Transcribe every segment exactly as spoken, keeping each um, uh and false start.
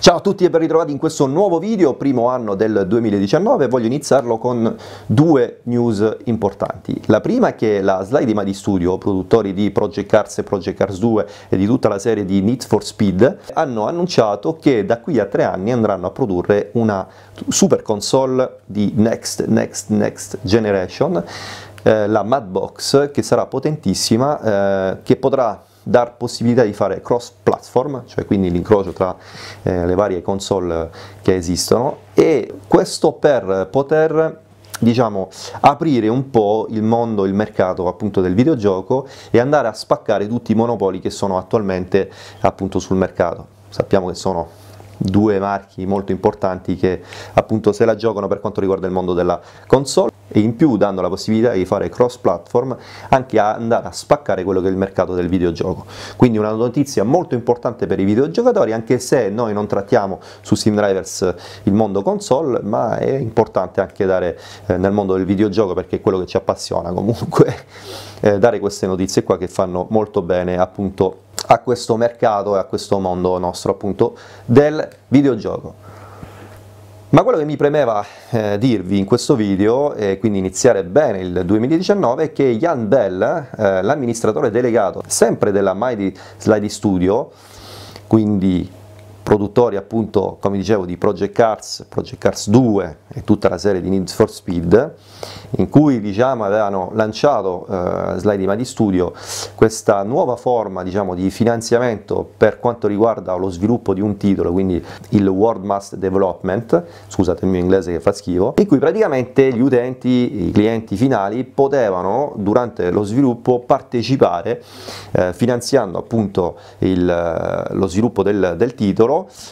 Ciao a tutti e ben ritrovati in questo nuovo video, primo anno del duemiladiciannove. Voglio iniziarlo con due news importanti. La prima è che la Sly Madi Studio, produttori di Project Cars e Project Cars due e di tutta la serie di Need for Speed, hanno annunciato che da qui a tre anni andranno a produrre una super console di next, next, next generation, eh, la Madbox, che sarà potentissima, eh, che potrà dar possibilità di fare cross platform, cioè quindi l'incrocio tra eh, le varie console che esistono, e questo per poter, diciamo, aprire un po' il mondo, il mercato appunto del videogioco e andare a spaccare tutti i monopoli che sono attualmente appunto sul mercato. Sappiamo che sono due marchi molto importanti che appunto se la giocano per quanto riguarda il mondo della console, e in più danno la possibilità di fare cross platform, anche a andare a spaccare quello che è il mercato del videogioco. Quindi una notizia molto importante per i videogiocatori, anche se noi non trattiamo su Sim Drivers il mondo console, ma è importante anche dare eh, nel mondo del videogioco, perché è quello che ci appassiona comunque, eh, dare queste notizie qua che fanno molto bene appunto a questo mercato e a questo mondo nostro appunto del videogioco. Ma quello che mi premeva eh, dirvi in questo video, e quindi iniziare bene il duemiladiciannove, è che Jan Bell, eh, l'amministratore delegato sempre della Mighty Slide Studio, quindi produttori appunto, come dicevo, di Project Cars, Project Cars due e tutta la serie di Need for Speed, in cui diciamo avevano lanciato eh, Sly Madi Studio questa nuova forma, diciamo, di finanziamento per quanto riguarda lo sviluppo di un titolo, quindi il World Master Development, scusate il mio inglese che fa schifo, in cui praticamente gli utenti, i clienti finali, potevano durante lo sviluppo partecipare eh, finanziando appunto il, lo sviluppo del, del titolo,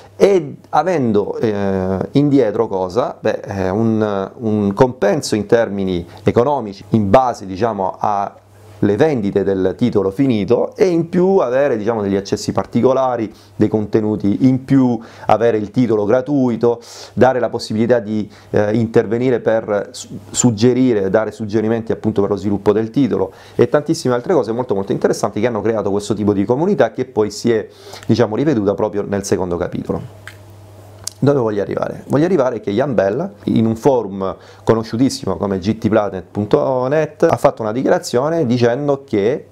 e avendo eh, indietro cosa? Beh, eh, un, un compenso in termini economici in base, diciamo, a le vendite del titolo finito, e in più avere, diciamo, degli accessi particolari, dei contenuti in più, avere il titolo gratuito, dare la possibilità di eh, intervenire per suggerire, dare suggerimenti appunto per lo sviluppo del titolo, e tantissime altre cose molto molto interessanti che hanno creato questo tipo di comunità, che poi si è, diciamo, riveduta proprio nel secondo capitolo. Dove voglio arrivare? Voglio arrivare che Jan Bell, in un forum conosciutissimo come G T Planet punto net, ha fatto una dichiarazione dicendo che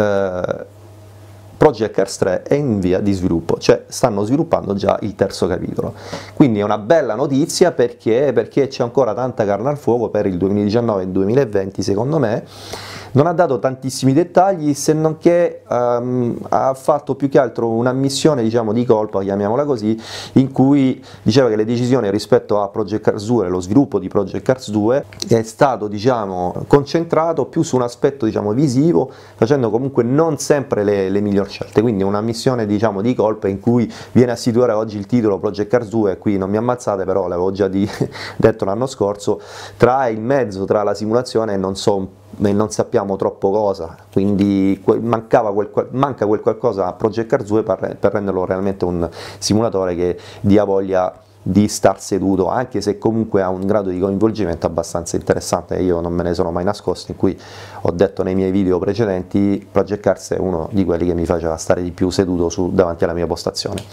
eh, Project Cars tre è in via di sviluppo, cioè stanno sviluppando già il terzo capitolo. Quindi è una bella notizia, perché perché c'è ancora tanta carne al fuoco per il duemiladiciannove e duemilaventi, secondo me. Non ha dato tantissimi dettagli, se non che um, ha fatto più che altro un'ammissione, diciamo, di colpa, chiamiamola così, in cui diceva che le decisioni rispetto a Project Cars due, lo sviluppo di Project Cars due, è stato, diciamo, concentrato più su un aspetto, diciamo, visivo, facendo comunque non sempre le, le migliori scelte. Quindi un'ammissione, diciamo, di colpa, in cui viene a situare oggi il titolo Project Cars due, qui non mi ammazzate, però l'avevo già di, detto l'anno scorso, tra il mezzo, tra la simulazione e non so e non sappiamo troppo cosa, quindi mancava quel, manca quel qualcosa a Project Cars due per, per renderlo realmente un simulatore che dia voglia di star seduto, anche se comunque ha un grado di coinvolgimento abbastanza interessante. Io non me ne sono mai nascosto, in cui ho detto nei miei video precedenti, Project Cars è uno di quelli che mi faceva stare di più seduto su, davanti alla mia postazione.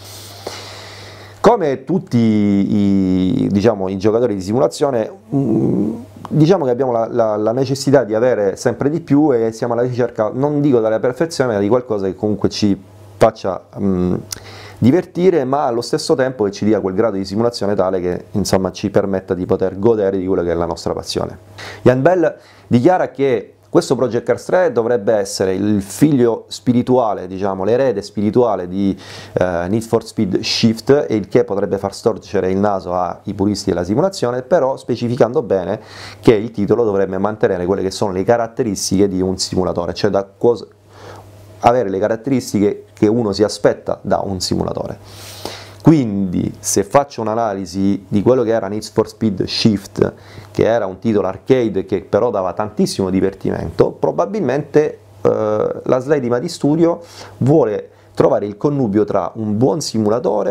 Come tutti i, diciamo, i giocatori di simulazione, mh, diciamo che abbiamo la, la, la necessità di avere sempre di più, e siamo alla ricerca, non dico della perfezione, ma di qualcosa che comunque ci faccia mh, divertire, ma allo stesso tempo che ci dia quel grado di simulazione tale che, insomma, ci permetta di poter godere di quello che è la nostra passione. Jan Bell dichiara che questo Project Cars tre dovrebbe essere il figlio spirituale, diciamo, l'erede spirituale di eh, Need for Speed Shift, e il che potrebbe far storcere il naso ai puristi della simulazione, però specificando bene che il titolo dovrebbe mantenere quelle che sono le caratteristiche di un simulatore, cioè da cosa, avere le caratteristiche che uno si aspetta da un simulatore. Quindi, se faccio un'analisi di quello che era Need for Speed Shift, che era un titolo arcade che però dava tantissimo divertimento, probabilmente eh, la Sly Madi Studio vuole trovare il connubio tra un buon simulatore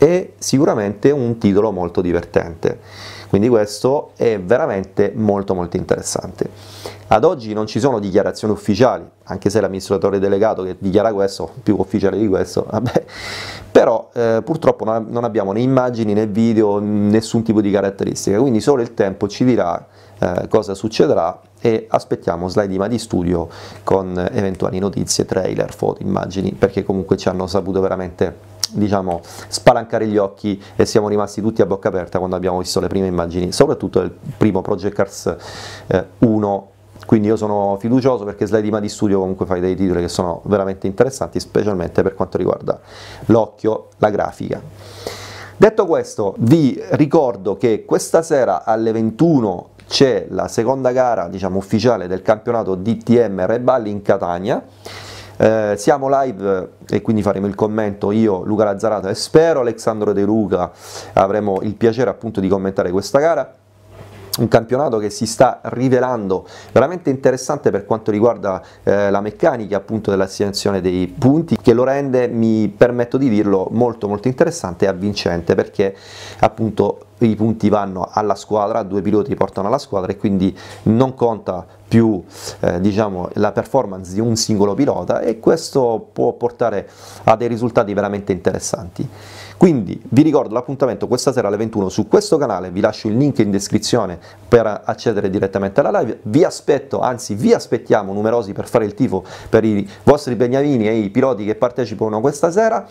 e sicuramente un titolo molto divertente, quindi questo è veramente molto molto interessante. Ad oggi non ci sono dichiarazioni ufficiali, anche se l'amministratore delegato che dichiara questo, più ufficiale di questo, vabbè, però eh, purtroppo non abbiamo né immagini né video, nessun tipo di caratteristica, quindi solo il tempo ci dirà eh, cosa succederà e aspettiamo slide IMA di studio con eventuali notizie, trailer, foto, immagini, perché comunque ci hanno saputo veramente, diciamo, spalancare gli occhi e siamo rimasti tutti a bocca aperta quando abbiamo visto le prime immagini, soprattutto del primo Project Cars eh, uno. Quindi io sono fiducioso perché Slide IMA di studio comunque fai dei titoli che sono veramente interessanti, specialmente per quanto riguarda l'occhio, la grafica. Detto questo, vi ricordo che questa sera alle ventuno c'è la seconda gara, diciamo, ufficiale del campionato D T M Red Bull in Catania. Eh, siamo live e quindi faremo il commento io, Luca Lazzarato e spero Alessandro De Luca, avremo il piacere appunto di commentare questa gara. Un campionato che si sta rivelando veramente interessante per quanto riguarda eh, la meccanica appunto dell'assegnazione dei punti, che lo rende, mi permetto di dirlo, molto molto interessante e avvincente, perché appunto i punti vanno alla squadra, due piloti portano alla squadra e quindi non conta più eh, diciamo la performance di un singolo pilota, e questo può portare a dei risultati veramente interessanti. Quindi vi ricordo l'appuntamento questa sera alle ventuno su questo canale, vi lascio il link in descrizione per accedere direttamente alla live, vi aspetto, anzi vi aspettiamo numerosi per fare il tifo per i vostri beniamini e i piloti che partecipano questa sera.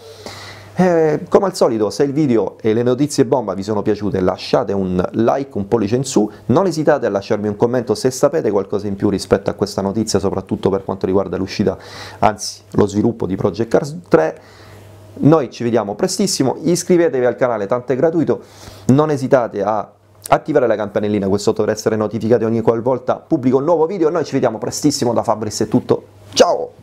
Eh, come al solito, se il video e le notizie bomba vi sono piaciute, lasciate un like, un pollice in su, non esitate a lasciarmi un commento se sapete qualcosa in più rispetto a questa notizia, soprattutto per quanto riguarda l'uscita, anzi lo sviluppo di Project Cars tre. Noi ci vediamo prestissimo, iscrivetevi al canale, tanto è gratuito, non esitate a attivare la campanellina, questo dovrà essere notificati ogni qualvolta pubblico un nuovo video. Noi ci vediamo prestissimo, da Fabris è tutto, ciao!